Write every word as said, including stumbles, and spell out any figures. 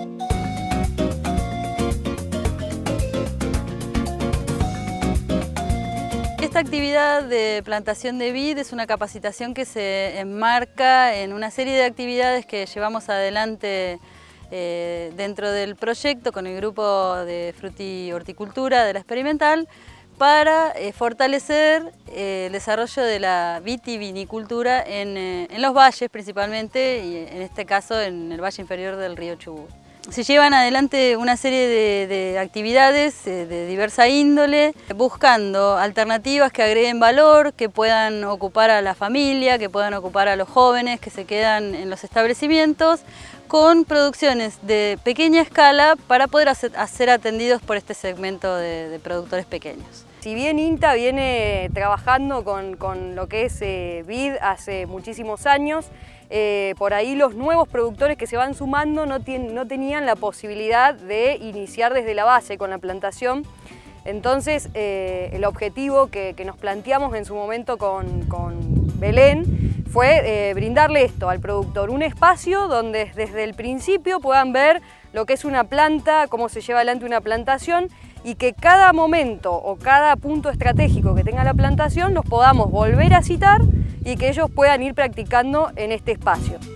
Esta actividad de plantación de vid es una capacitación que se enmarca en una serie de actividades que llevamos adelante eh, dentro del proyecto con el grupo de Frutihorticultura de la Experimental para eh, fortalecer eh, el desarrollo de la vitivinicultura en, eh, en los valles principalmente y en este caso en el valle inferior del río Chubut. Se llevan adelante una serie de, de actividades eh, de diversa índole, buscando alternativas que agreguen valor, que puedan ocupar a la familia, que puedan ocupar a los jóvenes que se quedan en los establecimientos, con producciones de pequeña escala para poder hacer, ser atendidos por este segmento de, de productores pequeños. Si bien INTA viene trabajando con, con lo que es eh, vid hace muchísimos años, eh, por ahí los nuevos productores que se van sumando no, ten, no tenían la posibilidad de iniciar desde la base con la plantación. Entonces eh, el objetivo que, que nos planteamos en su momento con, con Belén fue eh, brindarle esto al productor, un espacio donde desde el principio puedan ver lo que es una planta, cómo se lleva adelante una plantación, y que cada momento o cada punto estratégico que tenga la plantación los podamos volver a citar y que ellos puedan ir practicando en este espacio.